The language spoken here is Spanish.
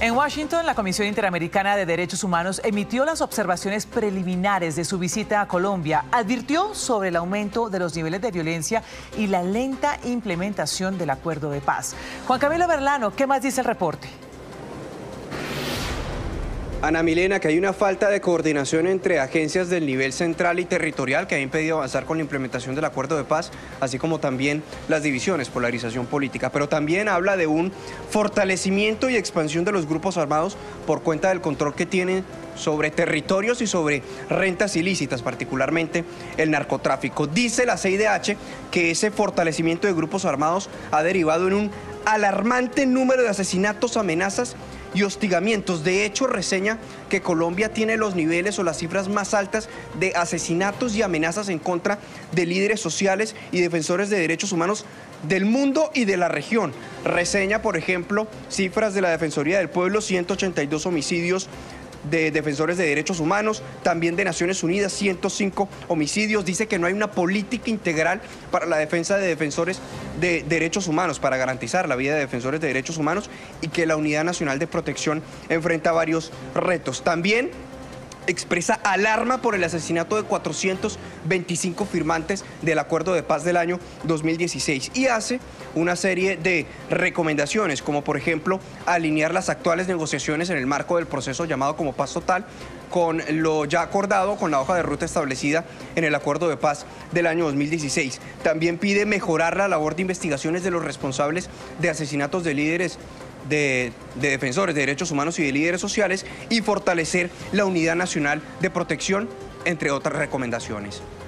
En Washington, la Comisión Interamericana de Derechos Humanos emitió las observaciones preliminares de su visita a Colombia. Advirtió sobre el aumento de los niveles de violencia y la lenta implementación del acuerdo de paz. Juan Camilo Berlano, ¿qué más dice el reporte? Ana Milena, que hay una falta de coordinación entre agencias del nivel central y territorial que ha impedido avanzar con la implementación del acuerdo de paz, así como también las divisiones, polarización política. Pero también habla de un fortalecimiento y expansión de los grupos armados por cuenta del control que tienen sobre territorios y sobre rentas ilícitas, particularmente el narcotráfico. Dice la CIDH que ese fortalecimiento de grupos armados ha derivado en un alarmante número de asesinatos, amenazas y hostigamientos. De hecho, reseña que Colombia tiene los niveles o las cifras más altas de asesinatos y amenazas en contra de líderes sociales y defensores de derechos humanos del mundo y de la región. Reseña, por ejemplo, cifras de la Defensoría del Pueblo: 182 homicidios de defensores de derechos humanos, también de Naciones Unidas, 105 homicidios. Dice que no hay una política integral para la defensa de defensores de derechos humanos, para garantizar la vida de defensores de derechos humanos, y que la Unidad Nacional de Protección enfrenta varios retos. También expresa alarma por el asesinato de 425 firmantes del Acuerdo de Paz del año 2016 y hace una serie de recomendaciones, como por ejemplo alinear las actuales negociaciones en el marco del proceso llamado como Paz Total con lo ya acordado, con la hoja de ruta establecida en el Acuerdo de Paz del año 2016. También pide mejorar la labor de investigaciones de los responsables de asesinatos de líderes de defensores de derechos humanos y de líderes sociales, y fortalecer la Unidad Nacional de Protección, entre otras recomendaciones.